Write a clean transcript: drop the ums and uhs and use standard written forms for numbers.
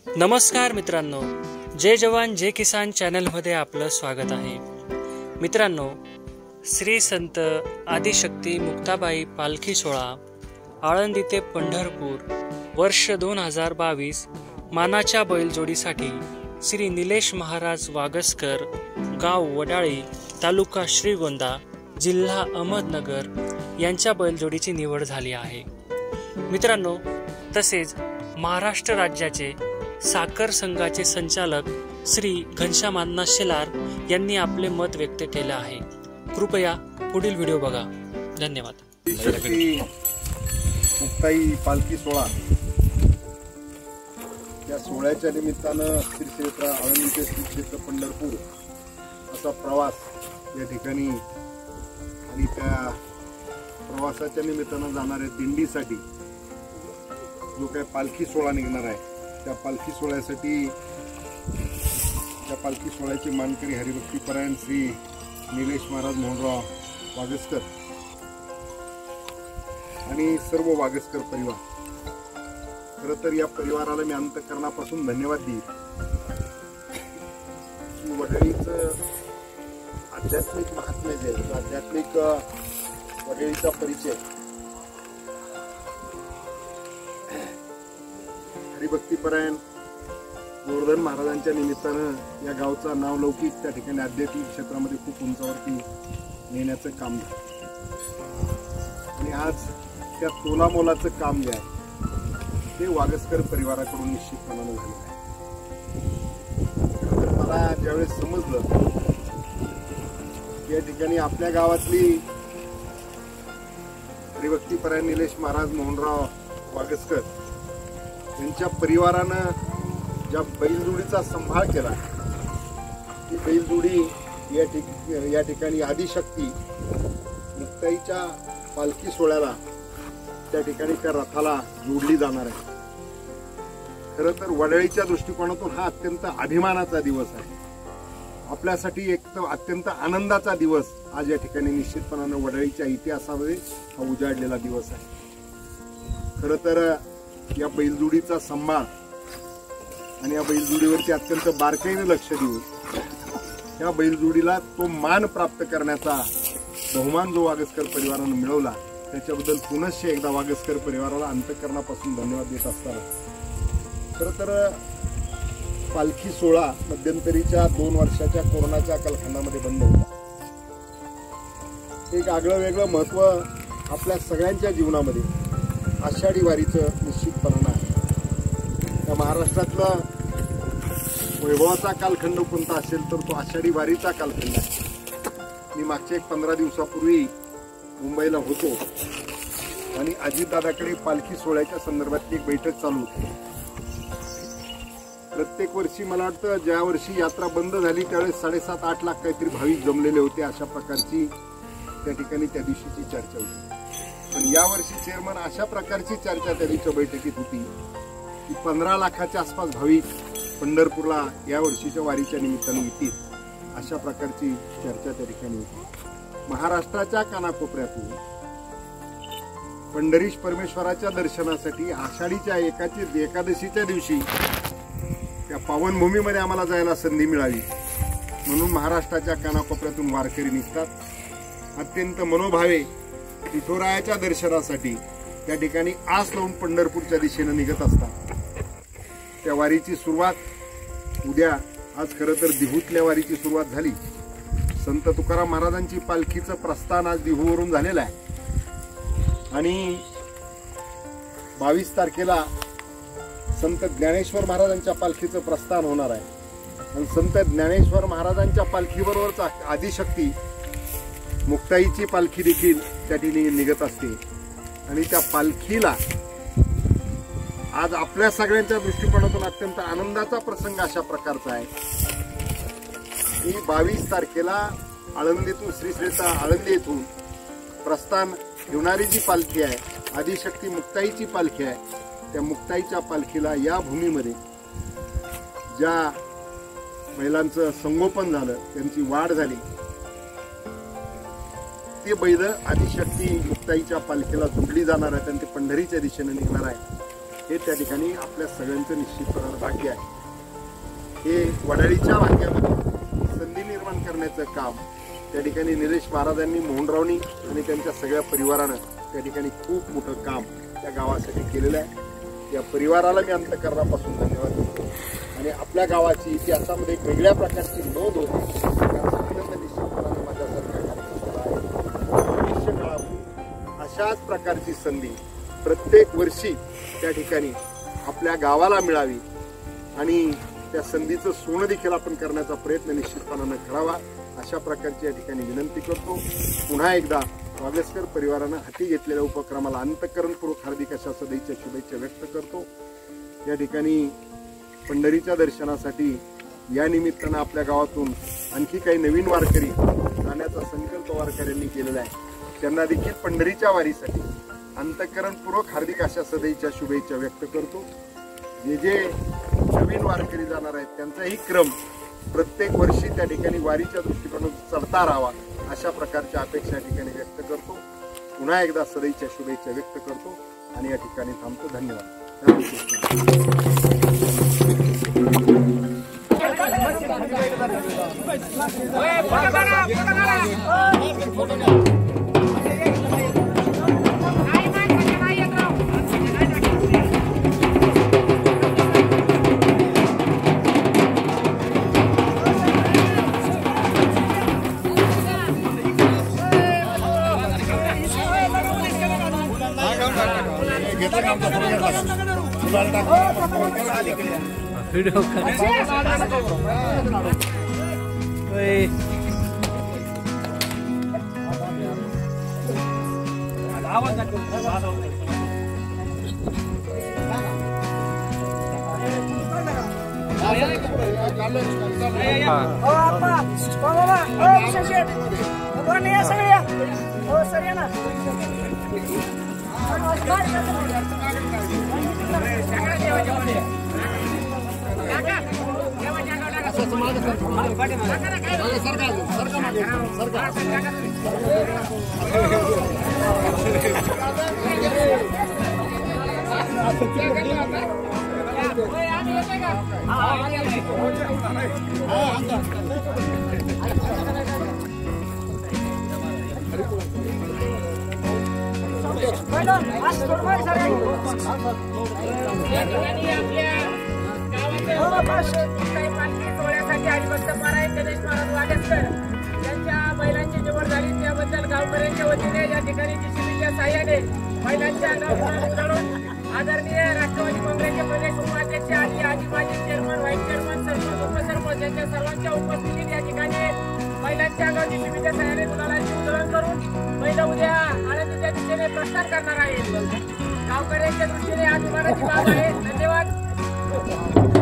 नमस्कार मित्रांनो, जय जवान जय किसान चॅनलमध्ये आपलं स्वागत आहे। मित्रांनो, श्री संत आदिशक्ती मुक्ताबाई पालखी सोहळा आळंदी ते पंढरपूर वर्ष 2022 मानाच्या बैलजोडीसाठी श्री निलेश महाराज वागसकर, गाव वडाळी, तालुका श्रीगोंदा, जिल्हा अहमदनगर यांच्या बैलजोडीची निवड झाली आहे। मित्रांनो, तसेच महाराष्ट्र राज्याचे साखर संघाचे संचालक श्री घनश्याम शेलार यांनी आपले मत व्यक्त केले आहे। कृपया पुढील व्हिडिओ बघा। धन्यवाद। मुक्ताई पालखी सोहळा या सोहळ्याच्या निमित्तानं श्री क्षेत्र आळंदी ते श्री क्षेत्र पंढरपूर असा प्रवास या ठिकाणी आणि त्या प्रवासाच्या निमित्तानं जाणाऱ्या दिंडीसाठी जो काही पालखी सोहळा निघणार आहे त्या पालखी सोहळ्याचे मानकरी हरिभक्तीपरायण श्री निलेश महाराज मोहनराव वागसकर आणि सर्व वागसकर परिवार। खरं तर या परिवाराला मी अंतःकरणापासून धन्यवाद देईन। वडळीचं आध्यात्मिक महात्म्य जे आध्यात्मिक वडळीचा परिचय हरिभक्तीपरायण गोवर्धन महाराजांच्या निमित्तानं या गावचा नावलौकिक त्या ठिकाणी आध्यात्मिक क्षेत्रामध्ये खूप उंचावरती नेण्याचं काम झालं आणि आज त्या तोलामोलाचं काम जे आहे ते वागसकर परिवाराकडून निश्चितपणानं झालेलं आहे। तर मला ज्यावेळेस समजलं या ठिकाणी आपल्या गावातली हरिभक्तीपरायण निलेश महाराज मोहनराव वागसकर यांच्या परिवारानं ज्या बैलजोडीचा सांभाळ केला ती बैलजोडी या ठिकाणी आदिशक्ती मुक्ताईच्या पालखी सोहळ्याला त्या ठिकाणी त्या रथाला जोडली जाणार आहे। खरं तर वडळीच्या दृष्टिकोनातून हा अत्यंत अभिमानाचा दिवस आहे। आपल्यासाठी एक तर अत्यंत आनंदाचा दिवस आज या ठिकाणी निश्चितपणानं वडळीच्या इतिहासामध्ये हा उजाडलेला दिवस आहे। खरं तर या बैलजोडीचा सांभाळ आणि या बैलजोडीवरती अत्यंत बारकाईने लक्ष देऊन या बैलजोडीला तो मान प्राप्त करण्याचा बहुमान जो वागसकर परिवारानं मिळवला त्याच्याबद्दल पुनश्च एकदा वागसकर परिवाराला अंतःकरणापासून धन्यवाद देत असताना खरं तर पालखी सोहळा मध्यंतरीच्या 2 वर्षाच्या कोरोनाच्या कालखंडामध्ये बंद होता। एक आगळं वेगळं महत्व आपल्या सगळ्यांच्या जीवनामध्ये आषाढी वारीचं निश्चितपणानं आहे। त्या महाराष्ट्रातला वैभवाचा कालखंड कोणता असेल तर तो आषाढी वारीचा कालखंड आहे। मी मागच्या 15 दिवसापूर्वी मुंबईला होतो आणि अजितदादाकडे पालखी सोहळ्याच्या संदर्भातली एक बैठक चालू होती। प्रत्येक वर्षी मला वाटतं ज्या वर्षी यात्रा बंद झाली त्यावेळेस 7.5-8 लाख काहीतरी भाविक जमलेले होते, अशा प्रकारची त्या ठिकाणी त्या दिवशीची चर्चा होती। पण यावर्षी चेअरमन अशा प्रकारची चर्चा त्या दिवशी बैठकीत होती की 15 लाखाच्या आसपास भाविक पंढरपूरला या वर्षीच्या वारीच्या निमित्तानं येतील, अशा प्रकारची चर्चा त्या ठिकाणी होती। महाराष्ट्राच्या कानाकोपऱ्यातून पंढरीश परमेश्वराच्या दर्शनासाठी आषाढीच्या एकादशीच्या दिवशी त्या पावनभूमीमध्ये आम्हाला जायला संधी मिळावी म्हणून महाराष्ट्राच्या कानाकोपऱ्यातून वारकरी निघतात। अत्यंत मनोभावे विठोरायाच्या दर्शनासाठी त्या ठिकाणी आस लावून पंढरपूरच्या दिशेने निघत असतात। त्या वारीची सुरुवात उद्या, आज खरं तर दिहूतल्या वारीची सुरुवात झाली। संत तुकाराम महाराजांची पालखीचं प्रस्थान आज दिहूवरून झालेलं आहे आणि 22 तारखेला संत ज्ञानेश्वर महाराजांच्या पालखीचं प्रस्थान होणार आहे आणि संत ज्ञानेश्वर महाराजांच्या पालखीबरोबरच आदिशक्ती मुक्ताईची पालखी देखील त्या ठिकाणी निघत असते आणि त्या पालखीला आज आपल्या सगळ्यांच्या दृष्टिकोनातून अत्यंत आनंदाचा प्रसंग अशा प्रकारचा आहे की 22 तारखेला आळंदीतून श्री क्षेत्र आळंदी येथून प्रस्थान घेणारी जी पालखी आहे आदिशक्ती मुक्ताईची पालखी आहे, त्या मुक्ताईच्या पालखीला या भूमीमध्ये ज्या महिलांचं संगोपन झालं, त्यांची वाढ झाली, ते बैल आदिशक्ती मुक्ताईच्या पालखीला जोडली जाणार आहेत आणि ते पंढरीच्या दिशेने निघणार आहे। हे त्या ठिकाणी आपल्या सगळ्यांचं निश्चितपणानं भाग्य आहे. हे वडाळीच्या भाग्यामध्ये संधी निर्माण करण्याचं काम त्या ठिकाणी निलेश महाराजांनी, मोहनरावनी आणि त्यांच्या सगळ्या परिवारानं त्या ठिकाणी खूप मोठं काम त्या गावासाठी केलेलं आहे. या परिवाराला मी अंतःकरणापासून धन्यवाद देतो आणि आपल्या गावाची इतिहासामध्ये एक वेगळ्या प्रकारची नोंद होती. निश्चितपणाने माझ्यासारख्या कार्यकर्त्याला आहे. भविष्य काळात अशाच प्रकारची संधी प्रत्येक वर्षी त्या ठिकाणी आपल्या गावाला मिळावी आणि त्या संधीचं सोनं देखील आपण करण्याचा प्रयत्न निश्चितपणानं करावा, अशा प्रकारची या ठिकाणी विनंती करतो. पुन्हा एकदा वागेसकर परिवारानं हाती घेतलेल्या उपक्रमाला अंतःकरणपूर्वक हार्दिक अशा सदैच्या शुभेच्छा व्यक्त करतो. या ठिकाणी पंढरीच्या दर्शनासाठी या निमित्तानं आपल्या गावातून आणखी काही नवीन वारकरी जाण्याचा संकल्प वारकऱ्यांनी केलेला आहे. त्यांना देखील पंढरीच्या वारीसाठी अंतःकरणपूर्वक हार्दिक अशा सदैच्या शुभेच्छा व्यक्त करतो. जे नवीन वारकरी जाणार आहेत त्यांचाही क्रम प्रत्येक वर्षी त्या ठिकाणी वारीच्या दृष्टिकोनातून चढता राहावा, अशा प्रकारच्या अपेक्षा या ठिकाणी व्यक्त करतो. पुन्हा एकदा सदैच्या शुभेच्छा व्यक्त करतो आणि या ठिकाणी थांबतो. धन्यवाद. व्हिडिओ महिलांची निवड झाली त्याबद्दल गावकऱ्यांच्या वतीने या ठिकाणी जीसीबीच्या साह्याने महिलांच्या आदरणीय राष्ट्रवादी काँग्रेसचे प्रदेश उपाध्यक्ष आणि माजी चेअरमन, व्हाईस चेअरमन, सरपंच, उपसरपंच यांच्या सर्वांच्या उपस्थितीत या ठिकाणी महिलांच्या गाव जीसीबीच्या साह्याने गुलालांचे उधळण करून महिला उद्या आनंदीच्या दिशेने प्रस्थान करणार आहेत. गावकऱ्यांच्या दृष्टीने आज विमानाची बाब आहे. धन्यवाद.